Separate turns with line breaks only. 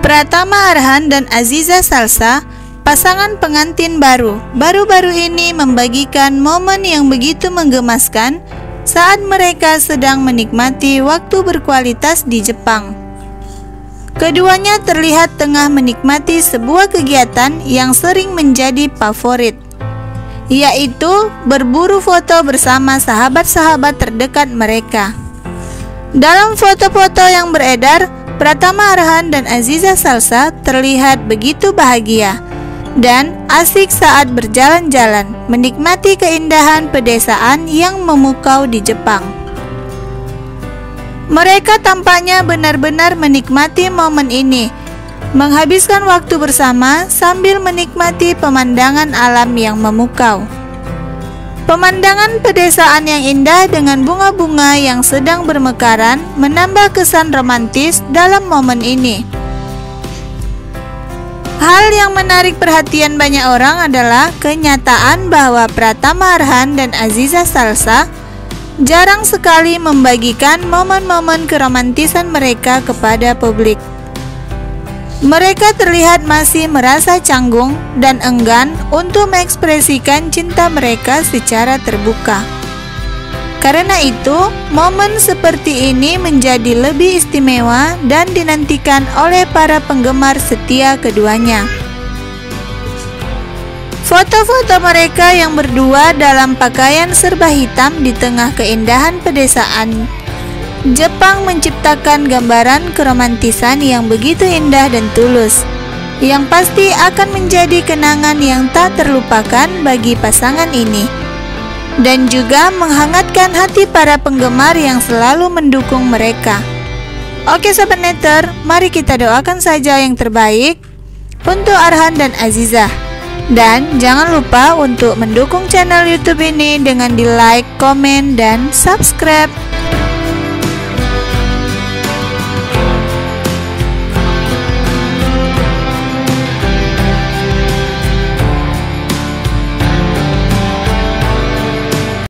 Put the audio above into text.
Pratama Arhan dan Aziza Salsa, pasangan pengantin baru-baru ini membagikan momen yang begitu menggemaskan saat mereka sedang menikmati waktu berkualitas di Jepang. Keduanya terlihat tengah menikmati sebuah kegiatan yang sering menjadi favorit, yaitu berburu foto bersama sahabat-sahabat terdekat mereka. Dalam foto-foto yang beredar, Pratama Arhan dan Aziza Salsa terlihat begitu bahagia dan asik saat berjalan-jalan menikmati keindahan pedesaan yang memukau di Jepang. Mereka tampaknya benar-benar menikmati momen ini, menghabiskan waktu bersama sambil menikmati pemandangan alam yang memukau. Pemandangan pedesaan yang indah dengan bunga-bunga yang sedang bermekaran menambah kesan romantis dalam momen ini. Hal yang menarik perhatian banyak orang adalah kenyataan bahwa Pratama Arhan dan Aziza Salsa jarang sekali membagikan momen-momen keromantisan mereka kepada publik. Mereka terlihat masih merasa canggung dan enggan untuk mengekspresikan cinta mereka secara terbuka. Karena itu, momen seperti ini menjadi lebih istimewa dan dinantikan oleh para penggemar setia keduanya. Foto-foto mereka yang berdua dalam pakaian serba hitam di tengah keindahan pedesaan Jepang menciptakan gambaran keromantisan yang begitu indah dan tulus, yang pasti akan menjadi kenangan yang tak terlupakan bagi pasangan ini, dan juga menghangatkan hati para penggemar yang selalu mendukung mereka. Oke Sobat Netter, mari kita doakan saja yang terbaik untuk Arhan dan Aziza. Dan jangan lupa untuk mendukung channel YouTube ini dengan di like, komen, dan subscribe.